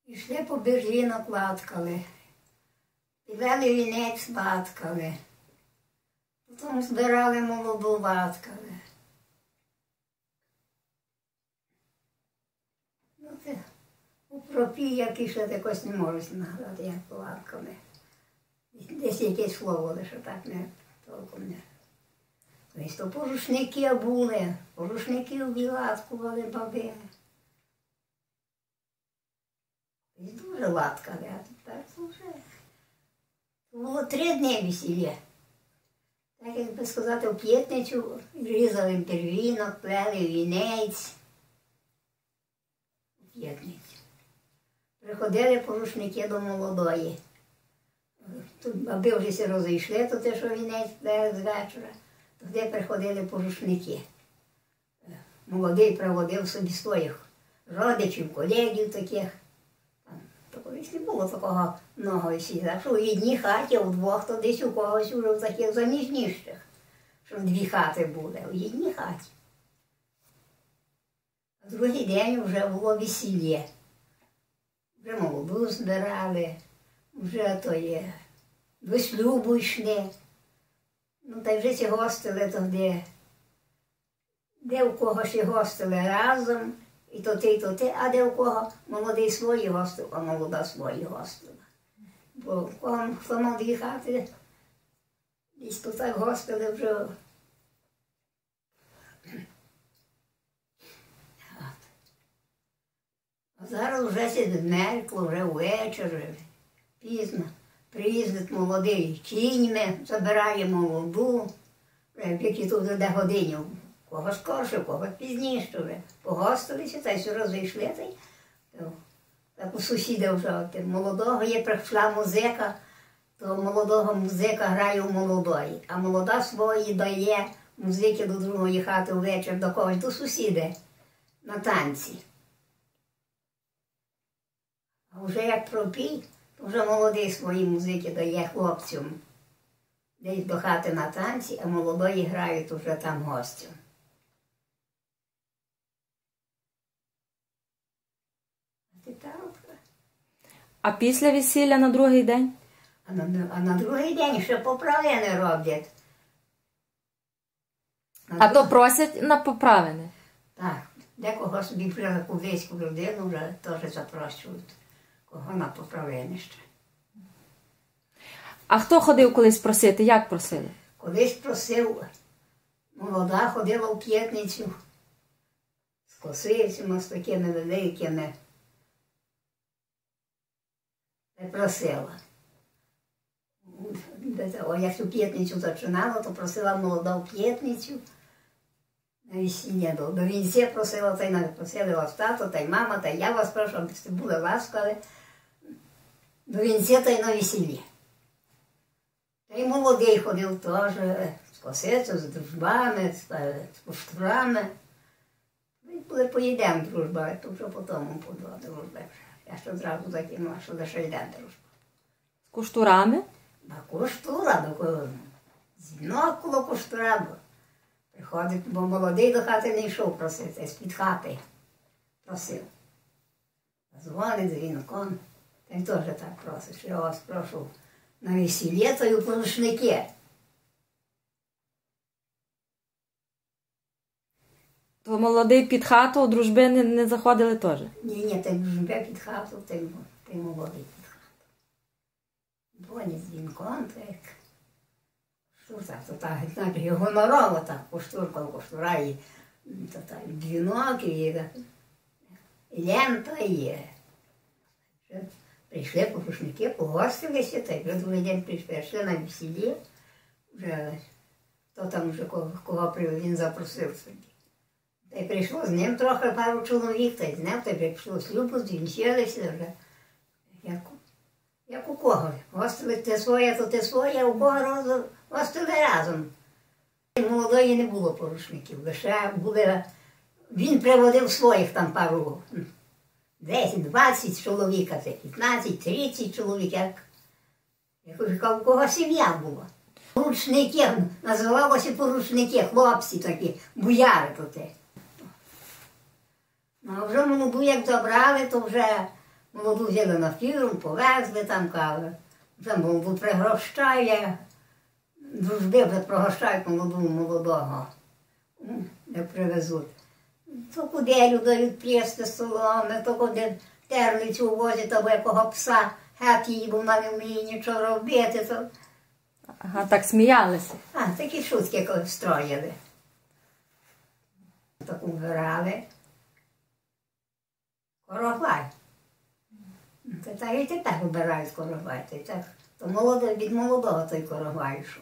Йшли по берлінок латкали, підвели вінець латкали, потім збирали молоду латкали. Ну, це у пропі, як ішли, якось не можу нагадати, як латками. Десь якесь слово, лише так не толком не. Тобто порушники були, порушників вилаткували баби. Дуже латкали, а тепер вже. Було 3 дні весілля. Так, як би сказати, в п'ятницю різали первінок, плели вінець. У п'ятницю. Приходили порушники до молодої. Тут баби вже всі розійшли, то те, що вінець плели з вечора. Туди приходили порушники. Молодий приводив собі своїх родичів, колегів таких. Колись не було такого много весілля. Що в одній хаті, у двох, то десь у когось уже в таких заміжніших. Що 2 хати були, в одній хаті. А другий день вже було весілля. Вже молоду збирали, вже то є, до шлюбу йшли. Ну, та й вже ці гостили тоді, де у кого ще гостили разом, і то те, а де у кого молодий свої гостив, а молода свої гостила. Бо у кого хто мав 2 хати, десь тут так гостили вже. А зараз вже відмеркло, вже ввечері, пізно. Приїздить молодий кіньми, забирає молоду, в які тут де годинів. Кого скорше, кого пізніше вже. Погостилися, та й все розійшли. Так у сусіда вже молодого є, прийшла музика, то молодого музика грає у молодої. А молода свої дає музики до другої хати ввечері, до когось, до сусіда, на танці. А вже як пропій, то вже молодий свої музики дає хлопцям. Десь до хати на танці, а молодої грають уже там гостям. А після весілля на другий день? А на другий день ще поправини роблять. А то просять на поправини? Так. Декого собі вже кудись людину вже теж запрошують. Кого на поправини ще. А хто ходив колись просити? Як просили? Колись просив, молода ходила в п'ятницю з косицями, з такими великими. Просила. Як цю п'ятницю починала, то просила молода в п'ятницю. На весілля до вінця просила, та й просили вас тато, та й мама, та й я вас прошу, щоб ви були ласкаві. До вінця та й на весілля. Та й молодий ходив теж, з косицею, з дружбами, з куштурами. Були поїдемо дружба, то вже потім подала дружба. Я ще одразу закинула, що лише йде дружба. З куштурами? А куштура, дзвінок коло куштура. Приходить, бо молодий до хати не йшов просити, з-під хати просив. Дзвонить дзвінком, та й теж так просить, що я вас прошу на весілля, то й у порушники. То молодий під хату, у дружби не заходили теж? Ні, та й дружби під хату, та й молодий під хату. Дзвонить дзвінком, та як... Що так, то так, знаєте, гонорово так, куштура, і дзвінок, і лента, і... Прийшли порушники, погостилися, та й вже другий день прийшли на весілля. Вже, хто там вже кого він запросив собі. Та й прийшло з ним трохи пару чоловік, та й з ним, та й прийшло шлюбу, звінчилися вже. Як у кого. Гостили те своє, то те своє, у кого гостили разом. Молодої не було порушників, лише були, він приводив своїх там пару, 10-20 чоловік, 15-30 чоловік, як у кого сім'я була. Порушники, називалося порушники, хлопці такі, буяри тут. А вже молоду як забрали, то вже молоду взяли на фіру, повезли там, каже. Вже молоду пригощає, дружби вже пригощають молодого, як привезуть. То куделю дають плести соломи, то куди терлицю возять, або якого пса, геть її, бо вона не вміє нічого робити. То... Ага, так сміялися. Такі шутки строїли. Так убирали. Коровай. Так і тепер убирають коровай. То від молодого той коровай йшов.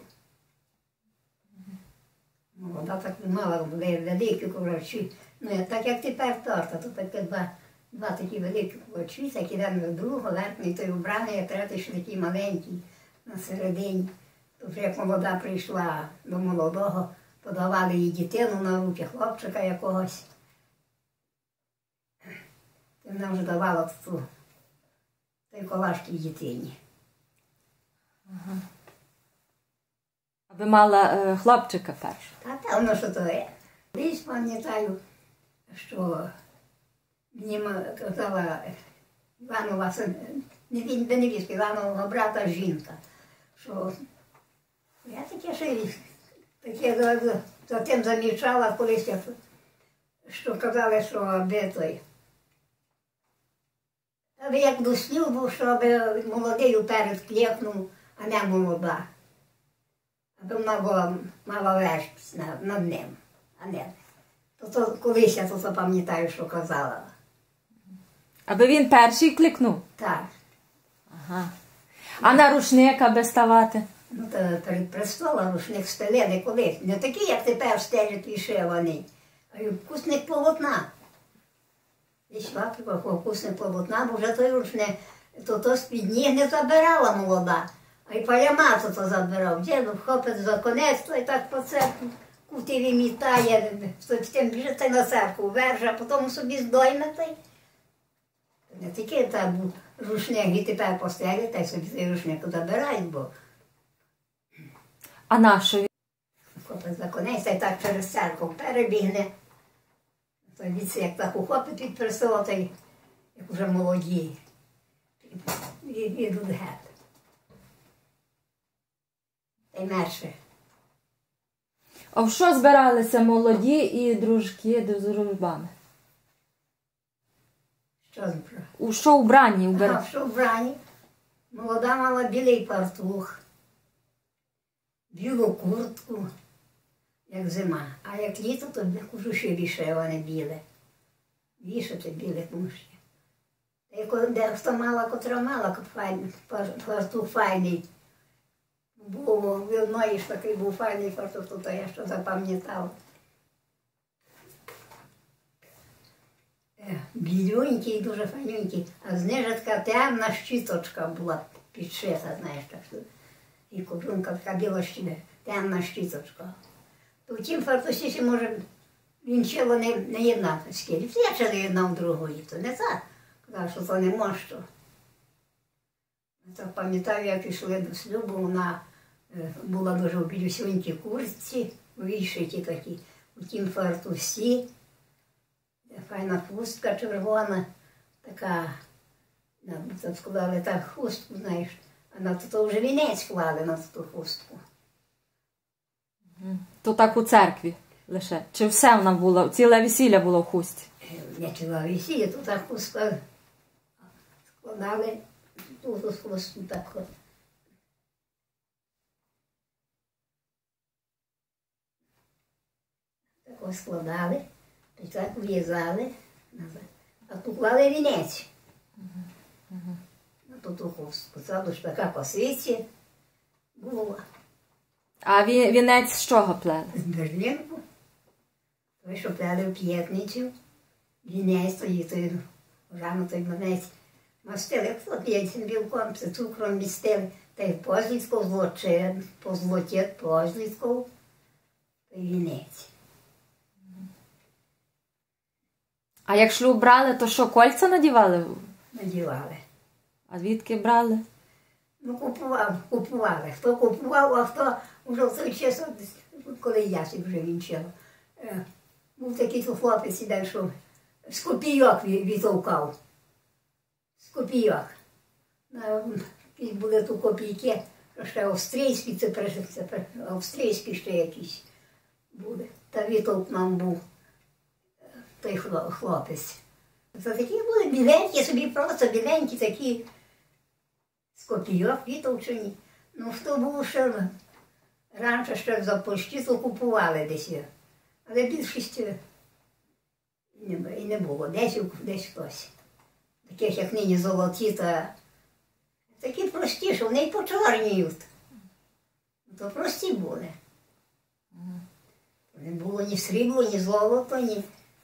Молода так мала великі коровчі. Ну, так як тепер торта, то таке два такі великі коровчі, так один до другого, верхній той убраний, а третій ще такий маленький на середині. То вже як молода прийшла до молодого, подавали їй дитину на руки, хлопчика якогось. І вона вже давала той колаж тій дитині. Ага. А ви мала хлопчика першого? Та певно, що то є. Колись пам'ятаю, що мені казала Іванова, не невістка, Іванового брата жінка, що я таке за тим замічала колись, що казали, що аби той. Аби як до шлюбу, що аби молодий уперед клєкнув, а не молода. Аби вона мала вершність над ним, а не. То колись я то пам'ятаю, що казала. Аби він перший кликнув? Так. Ага. А на рушник аби ставати? Ну, то перед престолом рушник стелили колись. Не такий, як тепер стелять вишиваний, а й вкусник полотна. Йшла вкусник полотна, бо вже той рушник, то з-під ніг не забирала молода, а й палямацу то забирав. Діду вхопить за конець, то й так по церкву кути вимітає, тим біжить на церкву верже, а потім собі здойме той. Не такий так був рушник, і тепер постелять, та й собі цей рушник забирають, бо а нащо? Хопить за конець, та й так через церкву перебігне. Той віці, як так ухопить від престолу, та й як уже молоді, і йдуть геть. Та й мерше. А в що збиралися молоді і дружки з дружбами? Що збрали? У що вбрані? Ага, що вбрані. Молода мала білий фартух, білу куртку, як зима. А як літо, то кожуші вишиване біле. Вішати біле кожуші. Дехто мала, котра мала фартух файний. Був вільної ж такий був файний фартух, то я що запам'ятала. Білюнький, дуже файненький, а знизу така темна щіточка була підшита, знаєш, так що. І кожунка така біла темна щіточка. То в тім фартусі ще, може, вінчило не єдна скелі. Я ще не єдна в другої, то не так. Казав, що то не може. Так пам'ятаю, як йшли до шлюбу, вона була дуже в білюсюнькій куртці, вишиті такі, у тім фартусі. Файна хустка червона, така, тут складали так хустку, знаєш, а на то вже вінець клали на ту хустку. То так у церкві лише? Чи все вона була, ціле весілля було в хустці? Не ціле весілля, то так хустка складали, ту хустку так. Так складали. І так в'язали, а тут клали вінець. На ту хустку. Це ж така косиця була. А вінець з чого плели? З берлінку. Той, що плели в п'ятницю. Вінець, той рано той вінець. Мастили, як яйцем білком, це цукром містили. Та й позліцьков злочив, позлотєт позліцьков. Той вінець. А як шлюб брали, то що, кольця надівали? Надівали. А звідки брали? Ну, купували. Хто купував, а хто вже в той час, коли я вже вінчила. Був такий хлопець, що з копійок відтовкав. З копійок. Були тут копійки, ще австрійські, це австрійські ще якісь були. Та Вітовк нам був, той хлопець. Це такі були біленькі, собі просто біленькі такі з копійок вітовчені. Ну, хто був ще раніше ще за пошті, то купували десь. Але більшість і не було. Десь хтось. Таких, як нині золоті, та такі прості, що вони й почорніють. То прості були. Не було ні срібло, ні золото, ні.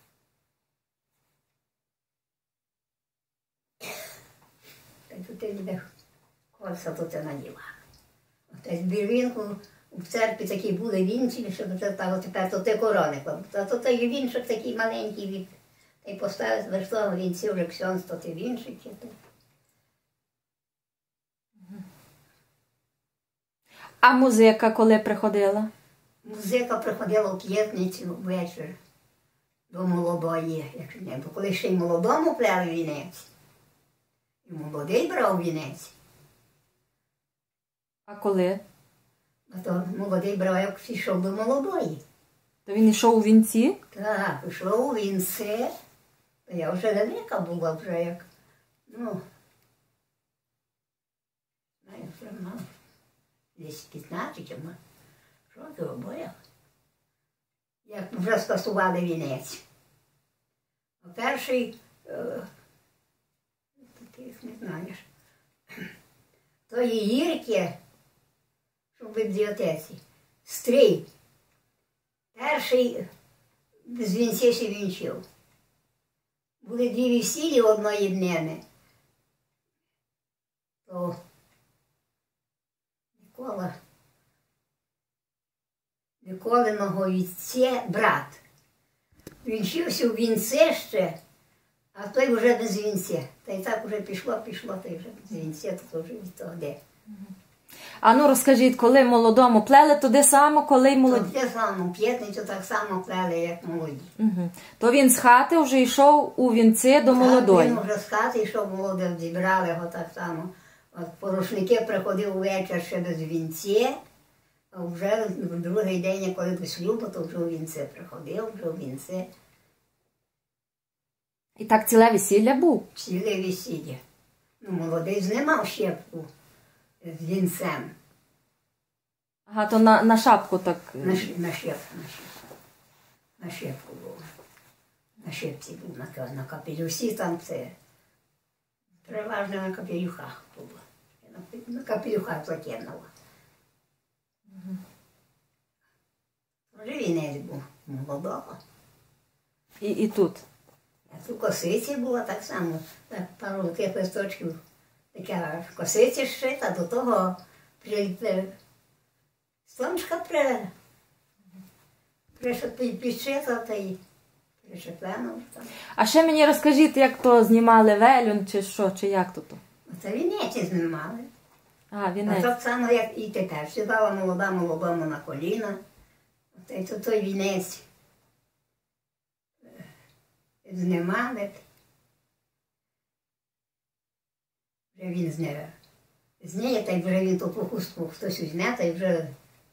Та й тут ніде кольця тут наділа. Отець бірвінку в церкві такі були вінчі, що тепер то те корони. А то той вінчик такий маленький, та й поставив верховного вінці вже ксьонз, то ті вінчики. А музика коли приходила? Музика приходила в п'ятницю ввечері до молодої, як не, бо коли ще й молодому пляли вінець, і молодий брав вінець. А коли? А то молодий брав, як пішов до молодої. То він йшов у вінці? Так, пішов у вінці. Я вже велика була, вже як, ну, знаю, вже мав десь 15 років обоє. Як вже скасували вінець. А перший, ти їх не знаєш, тої Гірки, що в бібліотеці, Стрій, перший з вінця ще вінчив. Були дві весілі одної днини. То Миколиного вітця брат. Вінчився в вінце ще, а той вже без вінця. Та й так вже пішло, та й вже без вінця, то вже від того де. А ну розкажіть, коли молодому плели, то де само, коли й молоді? То те само, п'ятницю так само плели, як молоді. То він з хати вже йшов у вінці до молодої? Він вже з хати йшов молодим, зібрали його так само. От порушники приходив увечір ще без вінця, а вже в другий день, коли до шлюбу, то вже у вінце приходив, вже у вінце. І так ціле весілля був? Ціле весілля. Ну, молодий знімав щепку з вінцем. Ага, то на шапку так? На щепку було. На щепці був, на капелюсі там це. Переважно на капелюхах було. На капелюхах закинула. Вже вінець був молодого. І тут? А тут косиці була так само. Так, пару таких листочків. Така косиці шита, до того сонечка підшита та й пришиплена. А ще мені розкажіть, як то знімали велюн, чи що, чи як то? Це вінеці знімали. А, вінець. А так само, як і тепер. Сідала молода молодому на коліна. Та той вінець знімали. Вже він зняє, та й вже він ту хустку хтось візьме, та й вже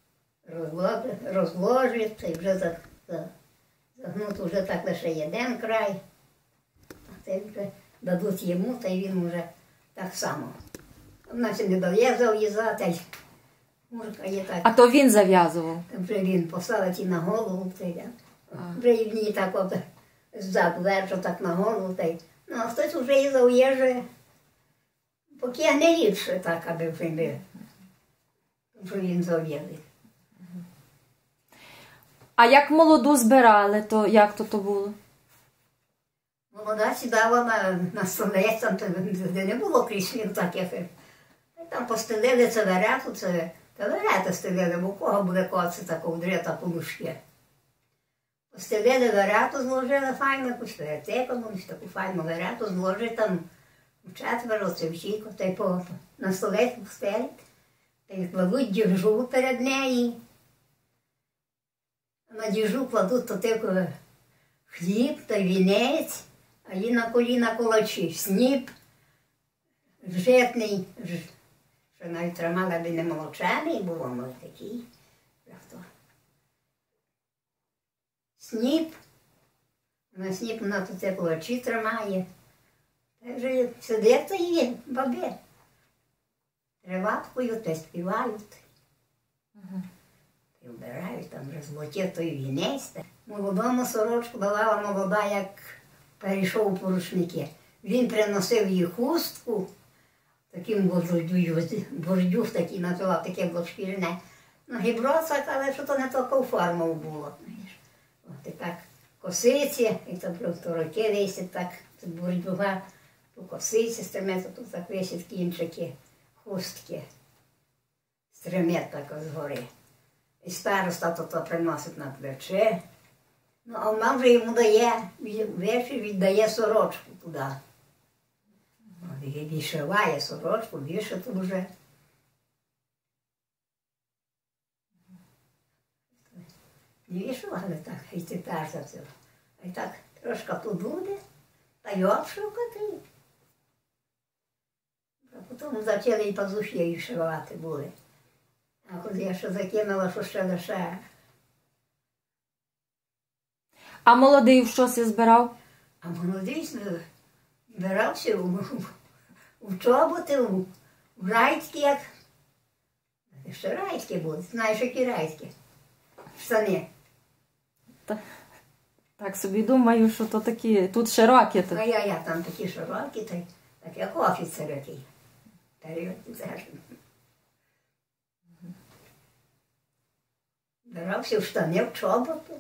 розложить, та й вже загнути вже так лише один край. Та й вже дадуть йому, та й він вже так само. Вона ще не дає зав'язати, мурка є так. А то він зав'язував? Вже він поставить і на голову, та й вже і в ній так от ззаду верху так на голову, та й, ну, а хтось вже і зав'яже. Поки не рідше так, аби вже він зав'язив. А як молоду збирали, то як то було? Молода сідала на столець, там, де не було кріслів таких. Там постелили це верету, це верету стелили, бо у кого буде коці та ковдри та подушки. Постелили верету, зложили файну якусь веретеку, таку файну верету, зложили там четверо, це вчійко, та й на столець постелять, та й кладуть діжу перед нею. На діжу кладуть то тільки хліб та вінець, а їй на коліна кулачі, сніп, житний, що навіть тримала, аби не молочений було, може такий. Сніп. На сніп вона тут це плачі тримає. Та вже сидить то є, баби. Триваткою, та співають. І вбирають, там вже злотів той вінець. Молодому сорочку давала молода, як перейшов у порушники. Він приносив їй хустку, таким бордюх такий називав, таке було шкіряне. Ну, гіброцак, але що то не таку форму було. От і так косиці, і то руки висять так, тут бордюга, по косиці стремет, тут так висять кінчики, хустки. Стремет так згори. І староста то приносить на плече. Ну, а вона вже йому дає, ввечері віддає сорочку туди. Вишиває сорочку, вишиту вже. Не вишивали так, і тепер за це. А й так трошки тут буде, та й обшукати. А потім почали і пазухи вишивати були. А коли я ще закинула, що ще лише. А молодий в щось збирав? А молодий збирався у чоботи, у райські, як. Ще райські були, знаєш, які райські штани. Так собі думаю, що то такі, тут широкі. А я там такі широкі, так як офіцер який. Збирався в штани, в чоботи.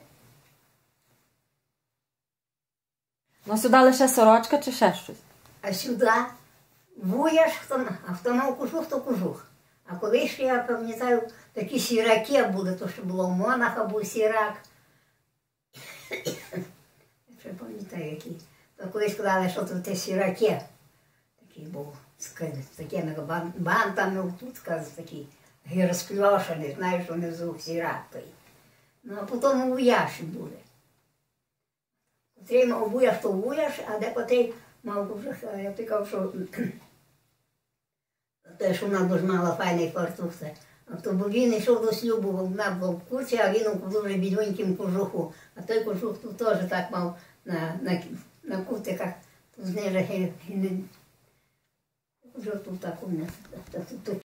Ну сюди лише сорочка чи ще щось? А сюди вуяш, а хто мав кожух, то кожух. А коли ще, я пам'ятаю, такі сіраки були, то що було в Монаха, був сірак. Я ще пам'ятаю, який. То колись сказали, що тут сіраки. Такий був з такими бантами, тут такий розкльошений, знаєш, що внизу сірак той. Ну, а потім вуяші були. Котрий мав вуяш, то вуяш, а декотрий мав кожух, я пікав, що те, що вона дуже мала файний фартух. Бо він йшов до шлюбу, вона була в курці, а він у дуже бідоньким кожуху. А той кожух тут теж так мав на кутиках, тут знижу, кожух тут так у мене.